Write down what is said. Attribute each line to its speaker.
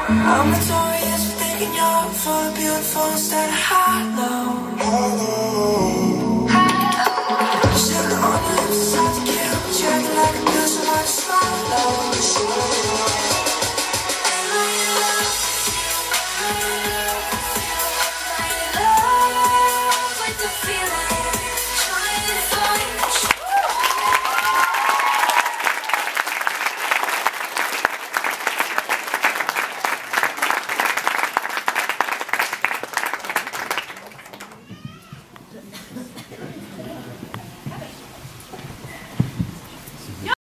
Speaker 1: I'm notorious for thinking you're full of beautiful instead of hollow. Sugar on your lips is hard to kill, but you acting like a pill, so hard to swallow.